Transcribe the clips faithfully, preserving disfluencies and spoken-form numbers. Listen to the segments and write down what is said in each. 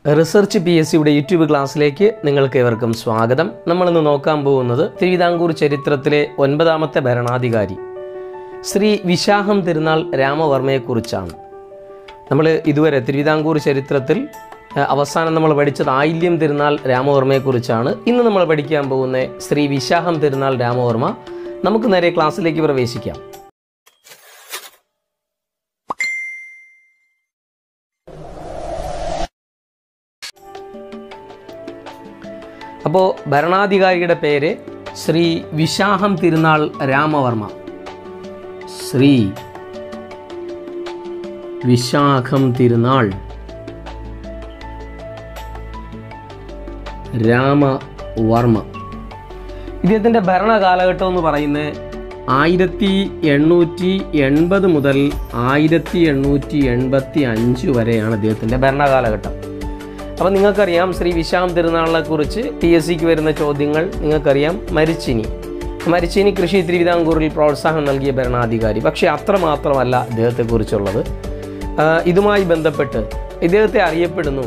Research P S സിയുടെ YouTube ക്ലാസ്സിലേക്ക് നിങ്ങൾക്ക് ഏവർക്കും സ്വാഗതം. നമ്മളിന്ന് നോക്കാൻ പോകുന്നത് തിരുവിതാംകൂർ ചരിത്രത്തിലെ ഒൻപതാമത്തെ ഭരണാധികാരി ശ്രീ വിശാഖം തിരുനാൾ രാമവർമ്മയെക്കുറിച്ചാണ്. നമ്മൾ ഇതുവരെ തിരുവിതാംകൂർ ചരിത്രത്തിൽ അവസാനം നമ്മൾ പഠിച്ചത് ആയില്യം തിരുനാൾ രാമവർമ്മയെക്കുറിച്ചാണ്. ഇന്ന് നമ്മൾ പഠിക്കാൻ പോകുന്ന ശ്രീ വിശാഖം തിരുനാൾ രാമവർമ്മ. നമുക്ക് നേരെ ക്ലാസ്സിലേക്ക് പ്രവേശിക്കാം. അപ്പോൾ ഭരണാധികാരിയുടെ പേര് ശ്രീ വിശാഖം തിരുനാൾ രാമവർമ്മ. ശ്രീ വിശാഖം തിരുനാൾ രാമവർമ്മ. ഇദ്ദേഹത്തിൻ്റെ ഭരണകാലഘട്ടം എന്ന് പറയുന്നത് ആയിരത്തി എണ്ണൂറ്റി എൺപത് മുതൽ ആയിരത്തി എണ്ണൂറ്റി എൺപത്തി അഞ്ച് വരെയാണ് ഇദ്ദേഹത്തിൻ്റെ ഭരണകാലഘട്ടം. അപ്പോൾ നിങ്ങൾക്കറിയാം ശ്രീ വിശാഖം തിരുനാളിനെ കുറിച്ച് ടി എസ് സിക്ക് വരുന്ന ചോദ്യങ്ങൾ നിങ്ങൾക്കറിയാം. മരിച്ചിനി മരിച്ചിനി കൃഷി തിരുവിതാംകൂറിൽ പ്രോത്സാഹനം നൽകിയ ഭരണാധികാരി. പക്ഷേ അത്രമാത്രമല്ല ഇദ്ദേഹത്തെക്കുറിച്ചുള്ളത്. ഇതുമായി ബന്ധപ്പെട്ട് ഇദ്ദേഹത്തെ അറിയപ്പെടുന്നു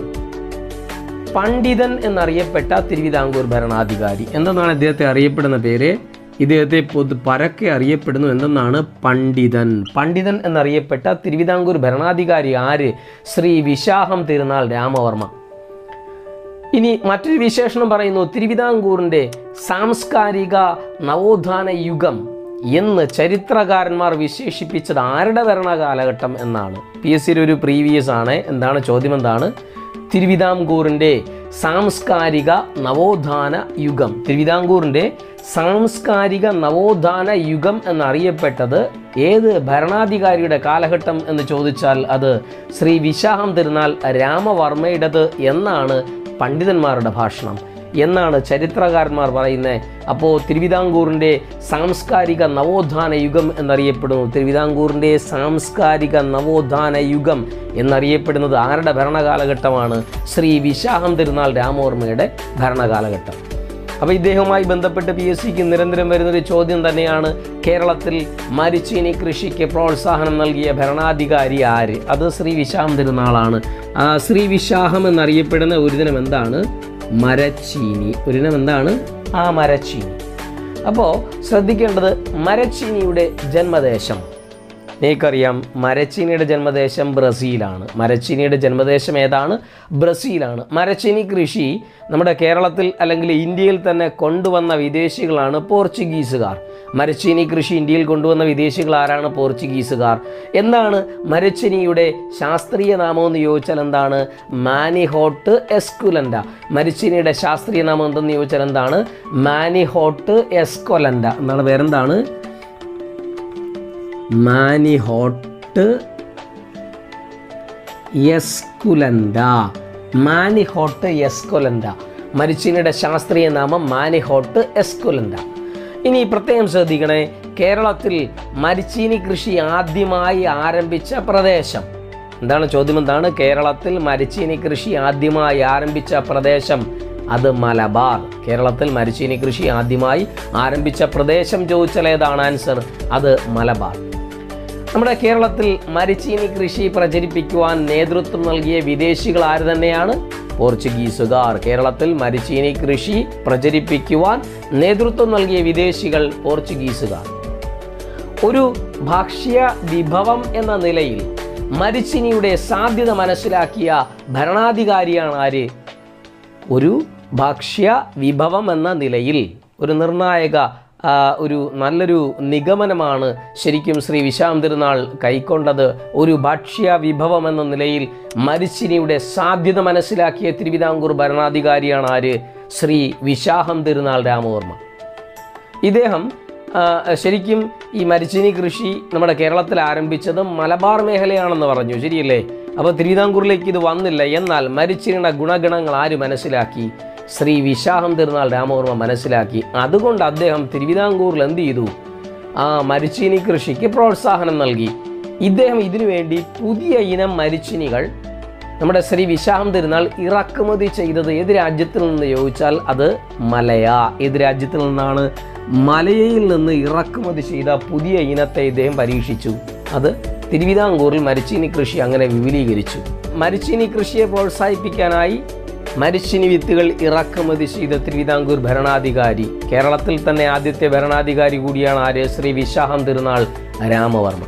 പണ്ഡിതൻ എന്നറിയപ്പെട്ട തിരുവിതാംകൂർ ഭരണാധികാരി. എന്തെന്നാണ് ഇദ്ദേഹത്തെ അറിയപ്പെടുന്ന പേര്? ഇദ്ദേഹത്തെ പൊതു പരക്കെ അറിയപ്പെടുന്നു എന്തെന്നാണ്? പണ്ഡിതൻ. പണ്ഡിതൻ എന്നറിയപ്പെട്ട തിരുവിതാംകൂർ ഭരണാധികാരി ആര്? ശ്രീ വിശാഖം തിരുനാൾ രാമവർമ്മ. ഇനി മറ്റൊരു വിശേഷണം പറയുന്നു, തിരുവിതാംകൂറിൻ്റെ സാംസ്കാരിക നവോത്ഥാന യുഗം എന്ന് ചരിത്രകാരന്മാർ വിശേഷിപ്പിച്ചത് ആരുടെ ഭരണകാലഘട്ടം എന്നാണ്. പി എസ് സിയുടെ ഒരു പ്രീവിയസ് ആണ്. എന്താണ് ചോദ്യം? എന്താണ്? തിരുവിതാംകൂറിൻ്റെ സാംസ്കാരിക നവോത്ഥാന യുഗം. തിരുവിതാംകൂറിൻ്റെ സാംസ്കാരിക നവോത്ഥാന യുഗം എന്നറിയപ്പെട്ടത് ഏത് ഭരണാധികാരിയുടെ കാലഘട്ടം എന്ന് ചോദിച്ചാൽ അത് ശ്രീ വിശാഖം തിരുനാൾ രാമവർമ്മയുടേത് എന്നാണ് പണ്ഡിതന്മാരുടെ ഭാഷണം, എന്നാണ് ചരിത്രകാരന്മാർ പറയുന്നത്. അപ്പോൾ തിരുവിതാംകൂറിൻ്റെ സാംസ്കാരിക നവോത്ഥാന യുഗം എന്നറിയപ്പെടുന്നു. തിരുവിതാംകൂറിൻ്റെ സാംസ്കാരിക നവോത്ഥാന യുഗം എന്നറിയപ്പെടുന്നത് ആരുടെ ഭരണകാലഘട്ടമാണ്? ശ്രീ വിശാഖം തിരുനാൾ രാമവർമ്മയുടെ ഭരണകാലഘട്ടം. അപ്പോൾ ഇദ്ദേഹവുമായി ബന്ധപ്പെട്ട് പി എസ് സിക്ക് നിരന്തരം വരുന്നൊരു ചോദ്യം തന്നെയാണ്, കേരളത്തിൽ മരിച്ചീനി കൃഷിക്ക് പ്രോത്സാഹനം നൽകിയ ഭരണാധികാരി ആര്? അത് ശ്രീ വിശാഖം തിരുനാളാണ്. ശ്രീ വിശാഖം എന്നറിയപ്പെടുന്ന ഒരു ദിനം എന്താണ്? മരച്ചീനി. ഒരു ദിനം എന്താണ്? ആ മരച്ചീനി. അപ്പോൾ ശ്രദ്ധിക്കേണ്ടത് മരച്ചീനിയുടെ ജന്മദേശം. നിങ്ങൾക്കറിയാം മരച്ചീനിയുടെ ജന്മദേശം ബ്രസീലാണ്. മരച്ചീനിയുടെ ജന്മദേശം ഏതാണ്? ബ്രസീലാണ്. മരച്ചീനി കൃഷി നമ്മുടെ കേരളത്തിൽ അല്ലെങ്കിൽ ഇന്ത്യയിൽ തന്നെ കൊണ്ടുവന്ന വിദേശികളാണ് പോർച്ചുഗീസുകാർ. മരച്ചീനി കൃഷി ഇന്ത്യയിൽ കൊണ്ടുവന്ന വിദേശികൾ ആരാണ്? പോർച്ചുഗീസുകാർ. എന്താണ് മരച്ചീനിയുടെ ശാസ്ത്രീയ നാമം എന്ന് ചോദിച്ചാൽ എന്താണ്? മാനിഹോട്ട് എസ്കുലൻഡ. മരച്ചീനിയുടെ ശാസ്ത്രീയ നാമം എന്തെന്ന് ചോദിച്ചാൽ എന്താണ്? മാനിഹോട്ട് എസ്കൊലൻഡ എന്നാണ്. വേറെന്താണ്? മാനിഹോട്ട് എസ്കുലൻഡ. മാനിഹോട്ട് എസ്കുലൻഡ. മരച്ചീനിയുടെ ശാസ്ത്രീയ നാമം മാനിഹോട്ട് എസ്കുലൻഡ. ഇനി പ്രത്യേകം ശ്രദ്ധിക്കണേ, കേരളത്തിൽ മരച്ചീനി കൃഷി ആദ്യമായി ആരംഭിച്ച പ്രദേശം എന്താണ്? ചോദ്യം എന്താണ്? കേരളത്തിൽ മരച്ചീനി കൃഷി ആദ്യമായി ആരംഭിച്ച പ്രദേശം അത് മലബാർ. കേരളത്തിൽ മരച്ചീനി കൃഷി ആദ്യമായി ആരംഭിച്ച പ്രദേശം ചോദിച്ചാൽ ഏതാണ് ആൻസർ? അത് മലബാർ. നമ്മുടെ കേരളത്തിൽ മരച്ചീനി കൃഷി പ്രചരിപ്പിക്കുവാൻ നേതൃത്വം നൽകിയ വിദേശികൾ ആര് തന്നെയാണ്? പോർച്ചുഗീസുകാർ. കേരളത്തിൽ മരച്ചീനി കൃഷി പ്രചരിപ്പിക്കുവാൻ നേതൃത്വം നൽകിയ വിദേശികൾ പോർച്ചുഗീസുകാർ. ഒരു ഭക്ഷ്യ വിഭവം എന്ന നിലയിൽ മരച്ചീനിയുടെ സാധ്യത മനസ്സിലാക്കിയ ഭരണാധികാരിയാണ് ആര്? ഒരു ഭക്ഷ്യ വിഭവം എന്ന നിലയിൽ ഒരു നിർണായക ഒരു നല്ലൊരു നിഗമനമാണ് ശരിക്കും ശ്രീ വിശാഖം തിരുനാൾ കൈക്കൊണ്ടത്. ഒരു ഭക്ഷ്യ വിഭവം എന്ന നിലയിൽ മരച്ചീനിയുടെ സാധ്യത മനസ്സിലാക്കിയ തിരുവിതാംകൂർ ഭരണാധികാരിയാണ് ആര്? ശ്രീ വിശാഖം തിരുനാൾ രാമവർമ്മ. ഇദ്ദേഹം ശരിക്കും ഈ മരച്ചീനി കൃഷി നമ്മുടെ കേരളത്തിൽ ആരംഭിച്ചത് മലബാർ മേഖലയാണെന്ന് പറഞ്ഞു, ശരിയല്ലേ? അപ്പോൾ തിരുവിതാംകൂറിലേക്ക് ഇത് വന്നില്ല. എന്നാൽ മരച്ചീനിയുടെ ഗുണഗണങ്ങൾ ആര് മനസ്സിലാക്കി? ശ്രീ വിശാഖം തിരുനാൾ രാമവർമ്മ മനസ്സിലാക്കി. അതുകൊണ്ട് അദ്ദേഹം തിരുവിതാംകൂറിൽ എന്ത് ചെയ്തു? ആ മരച്ചീനി കൃഷിക്ക് പ്രോത്സാഹനം നൽകി. ഇദ്ദേഹം ഇതിനുവേണ്ടി പുതിയ ഇനം മരച്ചീനികൾ നമ്മുടെ ശ്രീ വിശാഖം തിരുനാൾ ഇറക്കുമതി ചെയ്തത് ഏത് രാജ്യത്തിൽ നിന്ന് ചോദിച്ചാൽ അത് മലയ. ഏത് രാജ്യത്തിൽ നിന്നാണ്? മലയയിൽ നിന്ന് ഇറക്കുമതി ചെയ്ത പുതിയ ഇനത്തെ ഇദ്ദേഹം പരീക്ഷിച്ചു. അത് തിരുവിതാംകൂറിൽ മരച്ചീനി കൃഷി അങ്ങനെ വിപുലീകരിച്ചു. മരിച്ചീനി കൃഷിയെ പ്രോത്സാഹിപ്പിക്കാനായി മരിച്ചീനി വിത്തുകൾ ഇറക്കുമതി ചെയ്ത തിരുവിതാംകൂർ ഭരണാധികാരി, കേരളത്തിൽ തന്നെ ആദ്യത്തെ ഭരണാധികാരി കൂടിയാണ് ആര്? ശ്രീ വിശാഖം തിരുനാൾ രാമവർമ്മ.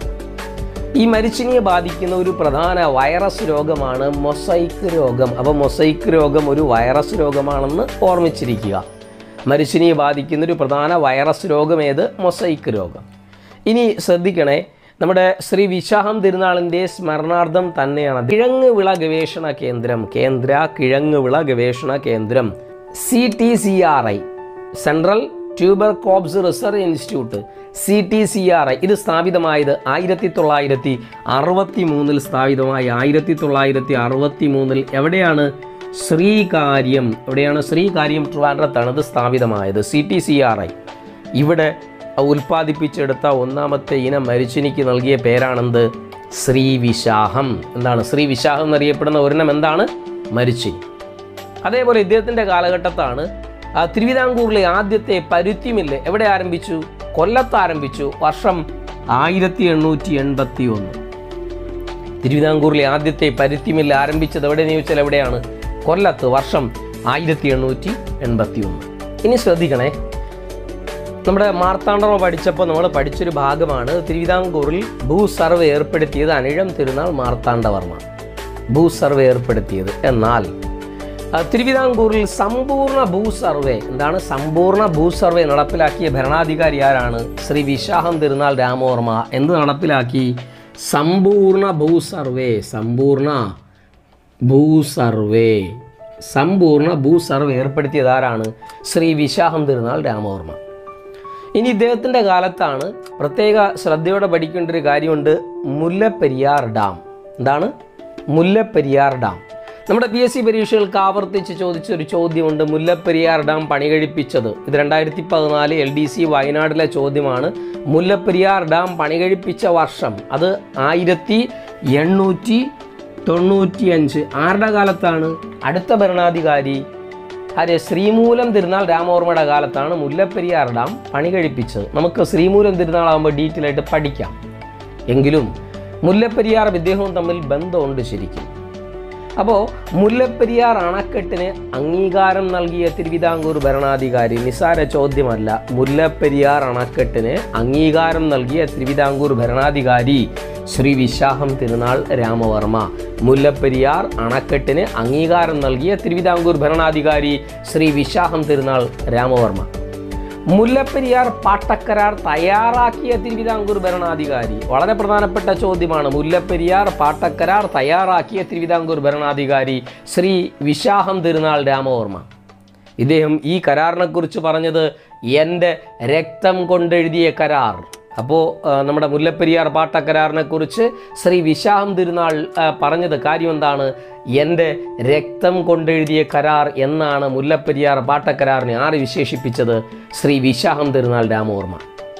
ഈ മരിച്ചീനിയെ ബാധിക്കുന്ന ഒരു പ്രധാന വൈറസ് രോഗമാണ് മൊസൈക്ക് രോഗം. അപ്പോൾ മൊസൈക്ക് രോഗം ഒരു വൈറസ് രോഗമാണെന്ന് ഓർമ്മിച്ചിരിക്കുക. മരിച്ചീനിയെ ബാധിക്കുന്ന ഒരു പ്രധാന വൈറസ് രോഗം ഏത്? മൊസൈക്ക് രോഗം. ഇനി ശ്രദ്ധിക്കണേ, നമ്മുടെ ശ്രീ വിശാഖം തിരുനാളിൻ്റെ സ്മരണാർത്ഥം തന്നെയാണ് കിഴങ്ങ് വിള ഗവേഷണ കേന്ദ്രം, കേന്ദ്ര കിഴങ്ങ് വിള ഗവേഷണ കേന്ദ്രം C T C R I, central tuber crops research institute, C T C R I. ഇത് സ്ഥാപിതമായത് ആയിരത്തി തൊള്ളായിരത്തി അറുപത്തി മൂന്നിൽ സ്ഥാപിതമായി. ആയിരത്തി തൊള്ളായിരത്തി അറുപത്തി മൂന്നിൽ എവിടെയാണ്? ശ്രീകാര്യം. എവിടെയാണ്? ശ്രീകാര്യം, ട്രിവാൻഡ്രത്താണ് ഇത് സ്ഥാപിതമായത്. C T C R I ഇവിടെ ഉൽപ്പാദിപ്പിച്ചെടുത്ത ഒന്നാമത്തെ ഇനം മരിച്ചിനിക്ക് നൽകിയ പേരാണെന്ത്? ശ്രീ വിശാഖം. എന്താണ്? ശ്രീ വിശാഖം എന്നറിയപ്പെടുന്ന ഒരെണ്ണം എന്താണ്? മരിച്ചിനി. അതേപോലെ ഇദ്ദേഹത്തിൻ്റെ കാലഘട്ടത്താണ് തിരുവിതാംകൂറിലെ ആദ്യത്തെ പരുത്തി മില്ല് എവിടെ ആരംഭിച്ചു? കൊല്ലത്ത് ആരംഭിച്ചു. വർഷം ആയിരത്തി എണ്ണൂറ്റി എൺപത്തി ഒന്ന്. തിരുവിതാംകൂറിലെ ആദ്യത്തെ പരുത്തി മില്ല് ആരംഭിച്ചത് എവിടെയെന്ന് ചോദിച്ചാൽ എവിടെയാണ്? കൊല്ലത്ത്. വർഷം ആയിരത്തി എണ്ണൂറ്റി എൺപത്തി ഒന്ന്. ഇനി ശ്രദ്ധിക്കണേ, നമ്മുടെ മാർത്താണ്ഡവർമ്മ പഠിച്ചപ്പോൾ നമ്മൾ പഠിച്ചൊരു ഭാഗമാണ് തിരുവിതാംകൂറിൽ ഭൂ സർവേ ഏർപ്പെടുത്തിയത് അനിഴം തിരുനാൾ മാർത്താണ്ഡവർമ്മ ഭൂ സർവേ ഏർപ്പെടുത്തിയത്. എന്നാൽ തിരുവിതാംകൂറിൽ സമ്പൂർണ്ണ ഭൂ സർവേ, എന്താണ് സമ്പൂർണ്ണ ഭൂ സർവേ നടപ്പിലാക്കിയ ഭരണാധികാരി ആരാണ്? ശ്രീ വിശാഖം തിരുനാൾ രാമവർമ്മ. എന്ത് നടപ്പിലാക്കി? സമ്പൂർണ്ണ ഭൂ സർവേ. സമ്പൂർണ്ണ ഭൂ സർവേ സമ്പൂർണ്ണ ഭൂ സർവേ ഏർപ്പെടുത്തിയത് ആരാണ്? ശ്രീ വിശാഖം തിരുനാൾ രാമവർമ്മ. ഇനി ഇദ്ദേഹത്തിൻ്റെ കാലത്താണ് പ്രത്യേക ശ്രദ്ധയോടെ പഠിക്കേണ്ട ഒരു കാര്യമുണ്ട്, മുല്ലപ്പെരിയാർ ഡാം. എന്താണ്? മുല്ലപ്പെരിയാർ ഡാം. നമ്മുടെ പി എസ് സി പരീക്ഷകൾക്ക് ആവർത്തിച്ച് ചോദിച്ചൊരു ചോദ്യമുണ്ട്, മുല്ലപ്പെരിയാർ ഡാം പണി കഴിപ്പിച്ചത്. ഇത് രണ്ടായിരത്തി പതിനാല് എൽ ഡി സി വയനാട്ടിലെ ചോദ്യമാണ്. മുല്ലപ്പെരിയാർ ഡാം പണി കഴിപ്പിച്ച വർഷം അത് ആയിരത്തി എണ്ണൂറ്റി തൊണ്ണൂറ്റി അഞ്ച്. ആരുടെ കാലത്താണ്? അടുത്ത ഭരണാധികാരി ആര്? ശ്രീമൂലം തിരുനാൾ രാമവർമ്മയുടെ കാലത്താണ് മുല്ലപ്പെരിയാർ ഡാം പണി കഴിപ്പിച്ചത്. നമുക്ക് ശ്രീമൂലം തിരുനാളാകുമ്പോൾ ഡീറ്റെയിൽ ആയിട്ട് പഠിക്കാം. എങ്കിലും മുല്ലപ്പെരിയാർ ഇദ്ദേഹവും തമ്മിൽ ബന്ധമുണ്ട് ശരിക്കും. അപ്പോൾ മുല്ലപ്പെരിയാർ അണക്കെട്ടിന് അംഗീകാരം നൽകിയ തിരുവിതാംകൂർ ഭരണാധികാരി, നിസാര ചോദ്യമല്ല, മുല്ലപ്പെരിയാർ അണക്കെട്ടിന് അംഗീകാരം നൽകിയ തിരുവിതാംകൂർ ഭരണാധികാരി ശ്രീ വിശാഖം തിരുനാൾ രാമവർമ്മ. മുല്ലപ്പെരിയാർ അണക്കെട്ടിന് അംഗീകാരം നൽകിയ തിരുവിതാംകൂർ ഭരണാധികാരി ശ്രീ വിശാഖം തിരുനാൾ രാമവർമ്മ. മുല്ലപ്പെരിയാർ പാട്ടക്കരാർ തയ്യാറാക്കിയ തിരുവിതാംകൂർ ഭരണാധികാരി, വളരെ പ്രധാനപ്പെട്ട ചോദ്യമാണ്. മുല്ലപ്പെരിയാർ പാട്ടക്കരാർ തയ്യാറാക്കിയ തിരുവിതാംകൂർ ഭരണാധികാരി ശ്രീ വിശാഖം തിരുനാൾ രാമവർമ്മ. ഇദ്ദേഹം ഈ കരാറിനെക്കുറിച്ച് പറഞ്ഞത് എൻ്റെ രക്തം കൊണ്ടെഴുതിയ കരാർ. അപ്പോൾ നമ്മുടെ മുല്ലപ്പെരിയാർ പാട്ടക്കരാറിനെ കുറിച്ച് ശ്രീ വിശാഖം തിരുനാൾ പറഞ്ഞത് കാര്യം എന്താണ്? എൻ്റെ രക്തം കൊണ്ടെഴുതിയ കരാർ എന്നാണ് മുല്ലപ്പെരിയാർ പാട്ടക്കരാറിനെ ആര് വിശേഷിപ്പിച്ചത്? ശ്രീ വിശാഖം തിരുനാൾ രാമവർമ്മ.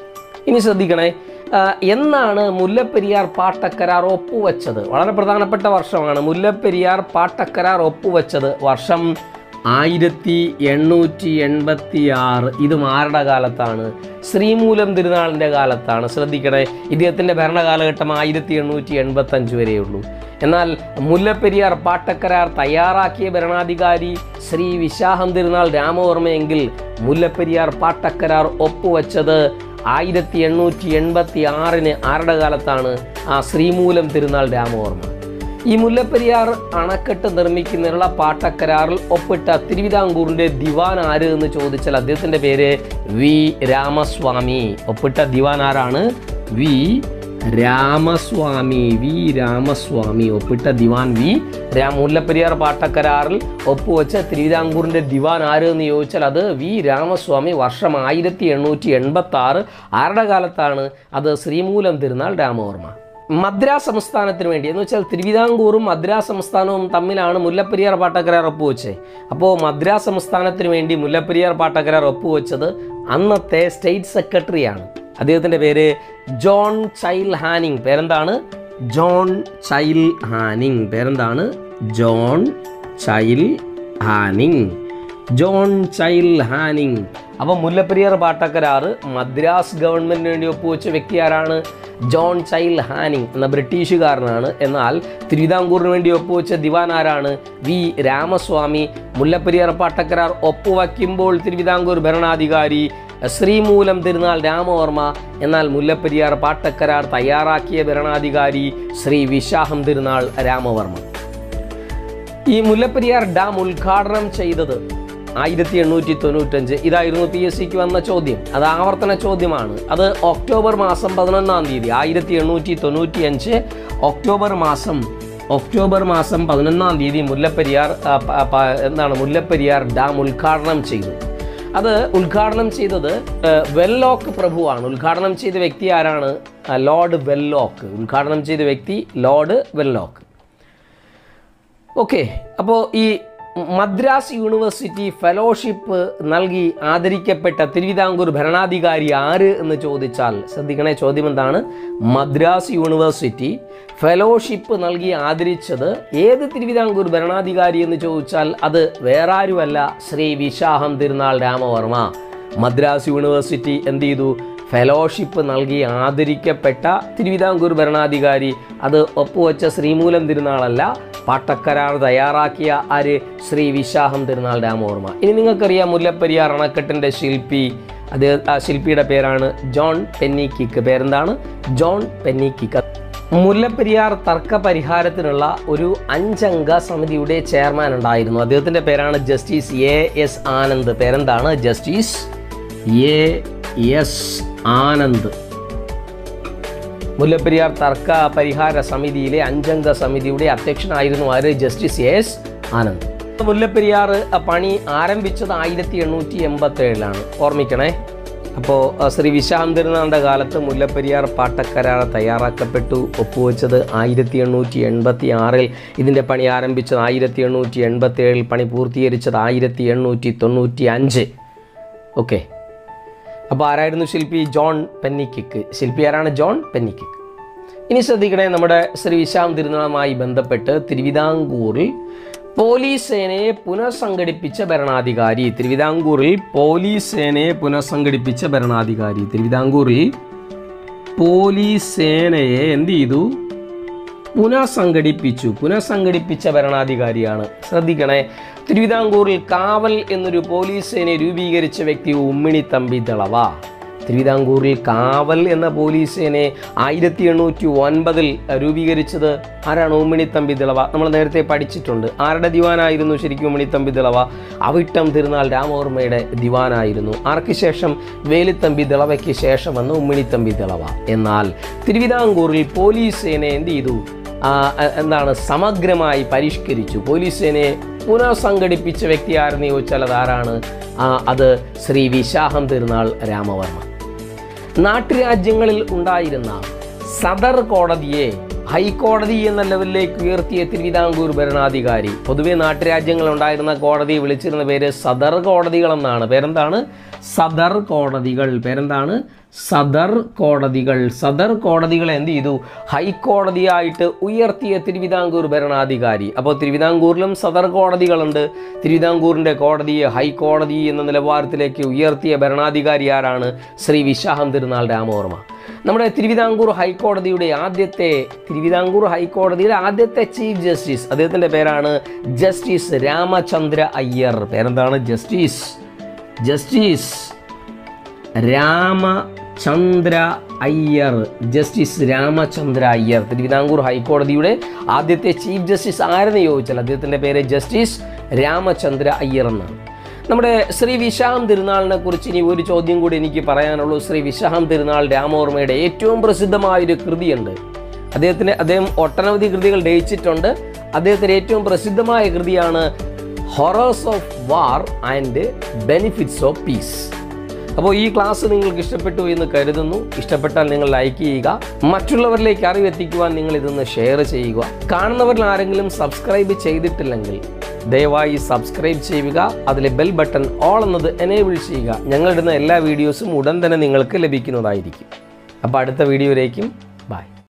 ഇനി ശ്രദ്ധിക്കണേ, എന്നാണ് മുല്ലപ്പെരിയാർ പാട്ടക്കരാർ ഒപ്പുവെച്ചത്? വളരെ പ്രധാനപ്പെട്ട വർഷമാണ്. മുല്ലപ്പെരിയാർ പാട്ടക്കരാർ ഒപ്പുവെച്ചത് വർഷം ആയിരത്തി എണ്ണൂറ്റി എൺപത്തി ആറ്. ഇതും ആരുടെ കാലത്താണ്? ശ്രീമൂലം തിരുനാളിൻ്റെ കാലത്താണ്. ശ്രദ്ധിക്കണേ, ഇദ്ദേഹത്തിൻ്റെ ഭരണകാലഘട്ടം ആയിരത്തി എണ്ണൂറ്റി എൺപത്തി അഞ്ച് വരെയുള്ളൂ. എന്നാൽ മുല്ലപ്പെരിയാർ പാട്ടക്കരാർ തയ്യാറാക്കിയ ഭരണാധികാരി ശ്രീ വിശാഖം തിരുനാൾ രാമവർമ്മയെങ്കിൽ മുല്ലപ്പെരിയാർ പാട്ടക്കരാർ ഒപ്പുവെച്ചത് ആയിരത്തി എണ്ണൂറ്റി എൺപത്തി ആറിന് ആരുടെ കാലത്താണ്? ആ ശ്രീമൂലം തിരുനാൾ രാമവർമ്മ. ഈ മുല്ലപ്പെരിയാർ അണക്കെട്ട് നിർമ്മിക്കുന്നതിനുള്ള പാട്ടക്കരാറിൽ ഒപ്പിട്ട തിരുവിതാംകൂറിൻ്റെ ദിവാൻ ആര് എന്ന് ചോദിച്ചാൽ അദ്ദേഹത്തിൻ്റെ പേര് വി രാമസ്വാമി. ഒപ്പിട്ട ദിവാൻ ആരാണ്? വി രാമസ്വാമി. വി രാമസ്വാമി ഒപ്പിട്ട ദിവാൻ വി രാ മുല്ലപ്പെരിയാർ പാട്ടക്കരാറിൽ ഒപ്പുവെച്ച തിരുവിതാംകൂറിൻ്റെ ദിവാൻ ആര് എന്ന് ചോദിച്ചാൽ അത് വി രാമസ്വാമി. വർഷം ആയിരത്തി എണ്ണൂറ്റി എൺപത്തി ആറ്. ആരുടെ കാലത്താണ്? അത് ശ്രീമൂലം തിരുനാൾ രാമവർമ്മ. മദ്രാസ് സംസ്ഥാനത്തിന് വേണ്ടി എന്ന് വെച്ചാൽ തിരുവിതാംകൂറും മദ്രാസ് സംസ്ഥാനവും തമ്മിലാണ് മുല്ലപ്പെരിയാർ പാട്ടക്കരാർ ഒപ്പുവെച്ചത്. അപ്പോൾ മദ്രാസ് സംസ്ഥാനത്തിന് വേണ്ടി മുല്ലപ്പെരിയാർ പാട്ടക്കരാർ ഒപ്പുവെച്ചത് അന്നത്തെ സ്റ്റേറ്റ് സെക്രട്ടറിയാണ്. അദ്ദേഹത്തിൻ്റെ പേര് ജോൺ ചൈൽ ഹാനിങ്. പേരെന്താണ്? ജോൺ ചൈൽ ഹാനിങ്. പേരെന്താണ്? ജോൺ ചൈൽ ഹാനിങ്. ജോൺ ചൈൽ ഹാനിങ് അപ്പോൾ മുല്ലപ്പെരിയാർ പാട്ടക്കരാർ മദ്രാസ് ഗവൺമെൻറ്റിന് വേണ്ടി ഒപ്പുവെച്ച വ്യക്തി ആരാണ്? ജോൺ ചൈൽഡ് ഹാനിങ് എന്ന ബ്രിട്ടീഷുകാരനാണ്. എന്നാൽ തിരുവിതാംകൂറിന് വേണ്ടി ഒപ്പുവെച്ച ദിവാൻ ആരാണ്? വി രാമസ്വാമി. മുല്ലപ്പെരിയാർ പാട്ടക്കരാർ ഒപ്പുവയ്ക്കുമ്പോൾ തിരുവിതാംകൂർ ഭരണാധികാരി ശ്രീമൂലം തിരുനാൾ രാമവർമ്മ. എന്നാൽ മുല്ലപ്പെരിയാർ പാട്ടക്കരാർ തയ്യാറാക്കിയ ഭരണാധികാരി ശ്രീ വിശാഖം തിരുനാൾ രാമവർമ്മ. ഈ മുല്ലപ്പെരിയാർ ഡാം ഉദ്ഘാടനം ചെയ്തത് ആയിരത്തി എണ്ണൂറ്റി തൊണ്ണൂറ്റഞ്ച്. ഇതായിരുന്നു പി എസ് സിക്ക് വന്ന ചോദ്യം. അത് ആവർത്തന ചോദ്യമാണ്. അത് ഒക്ടോബർ മാസം പതിനൊന്നാം തീയതി ആയിരത്തി എണ്ണൂറ്റി തൊണ്ണൂറ്റി അഞ്ച് ഒക്ടോബർ മാസം ഒക്ടോബർ മാസം പതിനൊന്നാം തീയതി മുല്ലപ്പെരിയാർ എന്താണ് മുല്ലപ്പെരിയാർ ഡാം ഉദ്ഘാടനം ചെയ്തു. അത് ഉദ്ഘാടനം ചെയ്തത് വെല്ലോക്ക് പ്രഭുവാണ്. ഉദ്ഘാടനം ചെയ്ത വ്യക്തി ആരാണ്? Lord Wenlock. ഉദ്ഘാടനം ചെയ്ത വ്യക്തി ലോർഡ് വെല്ലോക്ക്. ഓക്കെ, അപ്പോൾ ഈ മദ്രാസ് യൂണിവേഴ്സിറ്റി ഫെലോഷിപ്പ് നൽകി ആദരിക്കപ്പെട്ട തിരുവിതാംകൂർ ഭരണാധികാരി ആര് എന്ന് ചോദിച്ചാൽ ശ്രദ്ധിക്കണേ, ചോദ്യം എന്താണ്? മദ്രാസ് യൂണിവേഴ്സിറ്റി ഫെലോഷിപ്പ് നൽകി ആദരിച്ചത് ഏത് തിരുവിതാംകൂർ ഭരണാധികാരി എന്ന് ചോദിച്ചാൽ അത് വേറെ ആരുമല്ല, ശ്രീ വിശാഖം തിരുനാൾ രാമവർമ്മ. മദ്രാസ് യൂണിവേഴ്സിറ്റി എന്ത് ചെയ്തു? ഫെലോഷിപ്പ് നൽകി ആദരിക്കപ്പെട്ട തിരുവിതാംകൂർ ഭരണാധികാരി അത് ഒപ്പുവെച്ച ശ്രീമൂലം തിരുനാളല്ല, പാട്ടക്കരാർ തയ്യാറാക്കിയ ആര്? ശ്രീ വിശാഖം തിരുനാൾ രാമവർമ്മ. ഇനി നിങ്ങൾക്കറിയാം മുല്ലപ്പെരിയാർ അണക്കെട്ടിൻ്റെ ശില്പി, അത് ആ ശില്പിയുടെ പേരാണ് ജോൺ പെന്നിക്കിക്ക്. പേരെന്താണ്? ജോൺ പെന്നിക്കിക്ക്. മുല്ലപ്പെരിയാർ തർക്ക പരിഹാരത്തിനുള്ള ഒരു അഞ്ചംഗ സമിതിയുടെ ചെയർമാൻ ഉണ്ടായിരുന്നു. അദ്ദേഹത്തിൻ്റെ പേരാണ് ജസ്റ്റിസ് എ എസ് ആനന്ദ്. പേരെന്താണ്? Justice A S Anand. Mullaperiyar തർക്ക പരിഹാര സമിതിയിലെ അഞ്ചംഗ സമിതിയുടെ അധ്യക്ഷനായിരുന്നു ആര്? Justice A S Anand. Mullaperiyar പണി ആരംഭിച്ചത് ആയിരത്തി എണ്ണൂറ്റി എൺപത്തി ഏഴിലാണ്. ഓർമ്മിക്കണേ. അപ്പോൾ ശ്രീ വിശാഖം തിരുനാളിൻ്റെ കാലത്ത് മുല്ലപ്പെരിയാർ പാട്ടക്കരാർ തയ്യാറാക്കപ്പെട്ടു. ഒപ്പുവെച്ചത് ആയിരത്തി എണ്ണൂറ്റി എൺപത്തി ആറിൽ. ഇതിൻ്റെ പണി ആരംഭിച്ചത് ആയിരത്തി എണ്ണൂറ്റി എൺപത്തി ഏഴിൽ. പണി പൂർത്തീകരിച്ചത് ആയിരത്തി എണ്ണൂറ്റി തൊണ്ണൂറ്റി അഞ്ച്. ഓക്കെ, അപ്പോൾ ആരായിരുന്നു ശില്പി? John Pennycuick. ശില്പി ആരാണ്? John Pennycuick. ഇനി ശ്രദ്ധിക്കണേ, നമ്മുടെ ശ്രീ വിശാഖം തിരുനാളുമായി ബന്ധപ്പെട്ട് തിരുവിതാംകൂറിൽ പോലീസ് സേനയെ പുനഃസംഘടിപ്പിച്ച ഭരണാധികാരി. തിരുവിതാംകൂറിൽ പോലീസ് സേനയെ പുനഃസംഘടിപ്പിച്ച ഭരണാധികാരി. തിരുവിതാംകൂറിൽ പോലീസ് സേനയെ എന്ത് ചെയ്തു? പുനഃസംഘടിപ്പിച്ചു. പുനഃസംഘടിപ്പിച്ച ഭരണാധികാരിയാണ്. ശ്രദ്ധിക്കണേ, തിരുവിതാംകൂറിൽ കാവൽ എന്നൊരു പോലീസ് സേനയെ രൂപീകരിച്ച വ്യക്തി ഉമ്മിണിത്തമ്പി ദളവ. തിരുവിതാംകൂറിൽ കാവൽ എന്ന പോലീസ് സേനയെ ആയിരത്തി എണ്ണൂറ്റി ഒൻപതിൽ രൂപീകരിച്ചത് ആരാണ്? ഉമ്മിണിത്തമ്പി ദളവ. നമ്മൾ നേരത്തെ പഠിച്ചിട്ടുണ്ട്. ആരുടെ ദിവാനായിരുന്നു ശരിക്കും ഉമ്മിണിത്തമ്പി ദളവ? അവിട്ടം തിരുനാൾ രാമവർമ്മയുടെ ദിവാനായിരുന്നു. ആർക്ക് ശേഷം? വേലുത്തമ്പി ദളവയ്ക്ക് ശേഷം വന്ന് ഉമ്മിണിത്തമ്പി ദളവ. എന്നാൽ തിരുവിതാംകൂറിൽ പോലീസ് സേനയെ എന്ത് ചെയ്തു? എന്താണ് സമഗ്രമായി പരിഷ്കരിച്ചു. പോലീസ് സേനയെ പുനഃസംഘടിപ്പിച്ച വ്യക്തി ആരെന്ന് ചോദിച്ചാൽ അത് ആരാണ്? അത് ശ്രീ വിശാഖം തിരുനാൾ രാമവർമ്മ. നാട്ടുരാജ്യങ്ങളിൽ ഉണ്ടായിരുന്ന സദർ കോടതിയെ ഹൈക്കോടതി എന്ന ലെവലിലേക്ക് ഉയർത്തിയ തിരുവിതാംകൂർ ഭരണാധികാരി. പൊതുവെ നാട്ടുരാജ്യങ്ങൾ ഉണ്ടായിരുന്ന കോടതിയെ വിളിച്ചിരുന്ന പേര് സദർ കോടതികളെന്നാണ്. പേരെന്താണ്? സദർ കോടതികൾ. പേരെന്താണ്? സദർ കോടതികൾ. സദർ കോടതികളെ എന്ത് ചെയ്തു? ഹൈക്കോടതിയായിട്ട് ഉയർത്തിയ തിരുവിതാംകൂർ ഭരണാധികാരി. അപ്പോൾ തിരുവിതാംകൂറിലും സദർ കോടതികളുണ്ട്. തിരുവിതാംകൂറിൻ്റെ കോടതിയെ ഹൈക്കോടതി എന്ന നിലവാരത്തിലേക്ക് ഉയർത്തിയ ഭരണാധികാരി ആരാണ്? ശ്രീ വിശാഖം തിരുനാൾ രാമവർമ്മ. നമ്മുടെ തിരുവിതാംകൂർ ഹൈക്കോടതിയുടെ ആദ്യത്തെ തിരുവിതാംകൂർ ഹൈക്കോടതിയുടെ ആദ്യത്തെ ചീഫ് ജസ്റ്റിസ്, അദ്ദേഹത്തിൻ്റെ പേരാണ് ജസ്റ്റിസ് രാമചന്ദ്ര അയ്യർ. പേരെന്താണ്? Justice justice Ramachandra Iyer. Justice Ramachandra Iyer. Thiruvithamkoor ഹൈക്കോടതിയുടെ ആദ്യത്തെ ചീഫ് ജസ്റ്റിസ് ആരെന്ന് ചോദിച്ചാൽ അദ്ദേഹത്തിൻ്റെ പേര് ജസ്റ്റിസ് രാമചന്ദ്ര അയ്യർ എന്നാണ്. നമ്മുടെ ശ്രീ വിശാഖം തിരുനാളിനെ കുറിച്ച് ഇനി ഒരു ചോദ്യം കൂടി എനിക്ക് പറയാനുള്ളൂ. ശ്രീ വിശാഖം തിരുനാൾ രാമവർമ്മയുടെ ഏറ്റവും പ്രസിദ്ധമായൊരു കൃതിയുണ്ട്. അദ്ദേഹത്തിന് അദ്ദേഹം ഒട്ടനവധി കൃതികൾ രചിച്ചിട്ടുണ്ട്. അദ്ദേഹത്തിൻ്റെ ഏറ്റവും പ്രസിദ്ധമായ കൃതിയാണ് horrors of war and benefits of peace. അപ്പോൾ ഈ ക്ലാസ് നിങ്ങൾക്ക് ഇഷ്ടപ്പെട്ടു എന്ന് കരുതുന്നു. ഇഷ്ടപ്പെട്ടാൽ നിങ്ങൾ ലൈക്ക് ചെയ്യുക. മറ്റുള്ളവരിലേക്ക് അറിവെത്തിക്കുവാൻ നിങ്ങൾ ഇതൊന്ന് ഷെയർ ചെയ്യുക. കാണുന്നവരിൽ ആരെങ്കിലും സബ്സ്ക്രൈബ് ചെയ്തിട്ടില്ലെങ്കിൽ ദയവായി സബ്സ്ക്രൈബ് ചെയ്യുക. അതിലെ ബെൽ ബട്ടൺ ഓൾ എന്നത് എനേബിൾ ചെയ്യുക. ഞങ്ങളിടുന്ന എല്ലാ വീഡിയോസും ഉടൻ തന്നെ നിങ്ങൾക്ക് ലഭിക്കുന്നതായിരിക്കും. അപ്പോൾ അടുത്ത വീഡിയോയിലേക്കും ബൈ.